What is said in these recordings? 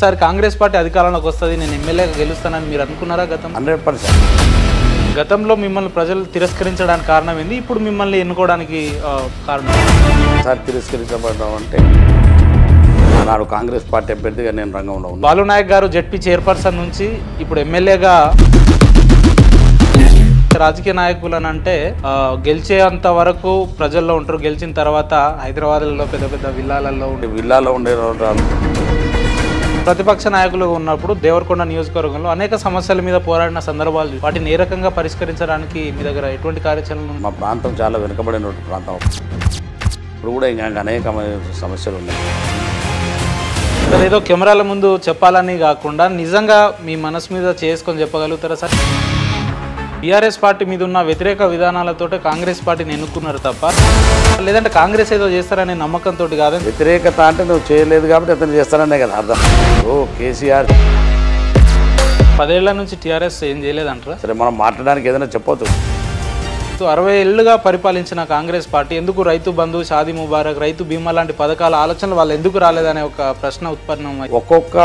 Sir Congress party అధికారంలోకి వస్తుంది, నేను ఎమ్మెల్యేగా గెలుస్తానని మీరు అనుకున్నారా? 100%. గతంలో మిమ్మల్ని ప్రజలు తిరస్కరించడానికి కారణం ఏంది, ఇప్పుడు మిమ్మల్ని ఎన్నుకోవడానికి కారణం? సార్ తిరస్కరించబడడం అంటే ఆనాడు కాంగ్రెస్ పార్టీ అభ్యర్థిగా నేను రంగంలో ఉన్నాను. బాలు నాయక్ గారు జెడ్పీ చైర్పర్సన్ నుంచి ఇప్పుడు ఎమ్మెల్యేగా రాజకీయ నాయకులను అంటే గెలిచేంత వరకు ప్రజల్లో ఉంటారు, గెలిచిన తర్వాత హైదరాబాద్లో పెద్ద పెద్ద విల్లాలో ఉండే ప్రతిపక్ష నాయకులు ఉన్నప్పుడు దేవరకొండ నియోజకవర్గంలో అనేక సమస్యల మీద పోరాడిన సందర్భాలు, వాటిని ఏ రకంగా పరిష్కరించడానికి మీ దగ్గర ఎటువంటి కార్యాచరణ? మా ప్రాంతం చాలా వెనుకబడిన ప్రాంతం. ఇప్పుడు కూడా ఇంకా అనేక సమస్యలు ఉన్నాయి. ఏదో కెమెరాల ముందు చెప్పాలని కాకుండా నిజంగా మీ మనసు మీద చేసుకొని చెప్పగలుగుతారా సార్? టీఆర్ఎస్ పార్టీ మీద ఉన్న వ్యతిరేక విధానాలతో కాంగ్రెస్ పార్టీని ఎన్నుకున్నారు తప్ప, లేదంటే కాంగ్రెస్ ఏదో చేస్తారనే నమ్మకంతో కాదు. వ్యతిరేకత అంటే నువ్వు చేయలేదు కాబట్టి అతను చేస్తారనే కదా అర్థం. కేసీఆర్ 10 ఏళ్ల నుంచి టీఆర్ఎస్ ఏం చేయలేదంటారా? సరే, మనం మాట్లాడడానికి ఏదైనా చెప్పొచ్చు. 60 ఏళ్లుగా పరిపాలించిన కాంగ్రెస్ పార్టీ ఎందుకు రైతు బంధు, షాదీ ముబారక్, రైతు బీమా లాంటి పథకాల ఆలోచనలు వాళ్ళు ఎందుకు రాలేదనే ఒక ప్రశ్న ఉత్పన్నం. ఒక్కొక్క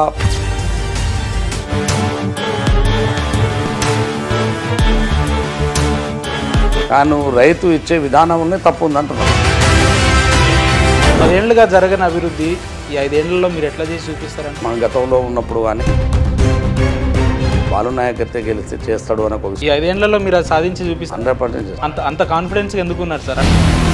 కానీ రైతు ఇచ్చే విధానంలోనే తప్పు ఉందంటున్నాను. 10 ఏళ్లుగా జరగని అభివృద్ధి ఈ 5 ఏళ్లలో మీరు ఎట్లా చేసి చూపిస్తారంటే? మనం గతంలో ఉన్నప్పుడు కానీ బాలు నాయకత్తే గెలిస్తే చేస్తాడు అని ఒక ఈ 5 ఏళ్లలో మీరు అది సాధించి చూపిస్తారు. 100% అంత కాన్ఫిడెన్స్గా ఎందుకున్నారు సార్?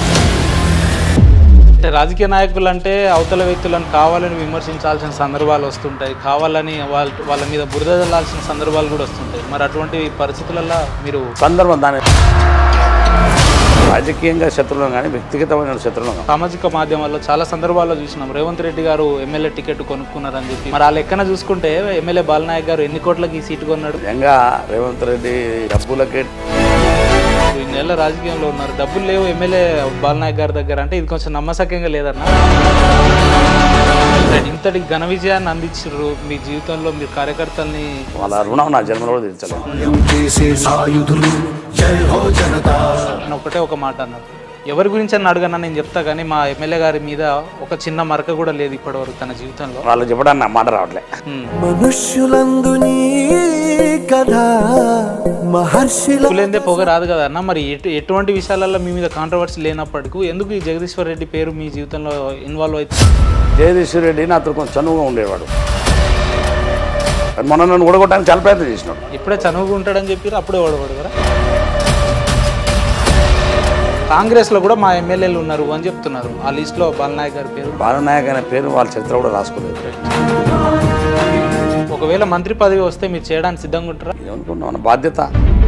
అంటే రాజకీయ నాయకులు అంటే అవతల వ్యక్తులను కావాలని విమర్శించాల్సిన సందర్భాలు వస్తుంటాయి, కావాలని వాళ్ళ మీద బురద చల్లాల్సిన సందర్భాలు కూడా వస్తుంటాయి. మరి అటువంటి పరిస్థితులలో మీరు సందర్భం దాని రాజకీయంగా శత్రువులు కానీ వ్యక్తిగతమైన శత్రువులు కానీ సామాజిక మాధ్యమాల్లో చాలా సందర్భాల్లో చూసినాం. రేవంత్ రెడ్డి గారు ఎమ్మెల్యే టికెట్ కొనుక్కున్నారని చెప్పి, మరి ఆ లెక్కన చూసుకుంటే ఎమ్మెల్యే బాలనాయక్ గారు ఎన్ని కోట్లకి సీటు కొన్నాడు? నిజంగా రేవంత్ రెడ్డి డబ్బులకే 2 నెలల రాజకీయంలో ఉన్నారు, డబ్బులు లేవు ఎమ్మెల్యే బాలనాయక్ గారి దగ్గర అంటే ఇది కొంచెం నమ్మసక్యంగా లేదన్నా. ఇంతటి ఘన విజయాన్ని అందించారు మీ జీవితంలో, మీరు కార్యకర్తల్ని వాళ్ళ రుణం నా జన్మలో కూడా తీర్చలేదు. ఒకటే ఒక మాట అన్నారు, ఎవరి గురించి అని అడగన్నా నేను చెప్తా కానీ మా ఎమ్మెల్యే గారి మీద ఒక చిన్న మరక కూడా లేదు ఇప్పటివరకు తన జీవితంలో. వాళ్ళు చెప్పడానికి నా మాట రావట్లే. లేదే పొగ రాదు కదా అన్న. మరి ఎటువంటి విషయాలలో మీ మీద కాంట్రవర్సీ లేనప్పటికీ ఎందుకు ఈ జగదీశ్వర్ రెడ్డి పేరు మీ జీవితంలో ఇన్వాల్వ్ అవుతుంది? జగదీశ్వర్ రెడ్డి నాతో కొంచెం చనువుగా ఉండేవాడు, మొన్న నన్ను ఓడగొట్టడానికి చాలా ప్రయత్నం చేసినాడు. ఇప్పుడే చనువుగా ఉంటాడని చెప్పి అప్పుడే ఓడగొడు కదా. కాంగ్రెస్లో కూడా మా ఎమ్మెల్యేలు ఉన్నారు అని చెప్తున్నారు, ఆ లిస్టులో బాలనాయక్ గారి పేరు. బాలనాయక్ అనే పేరు వాళ్ళ చరిత్ర కూడా రాసుకోలేదు. ఒకవేళ మంత్రి పదవి వస్తే మీరు చేయడానికి సిద్ధంగా ఉంటారా? ఏమనుకున్నాను, బాధ్యత.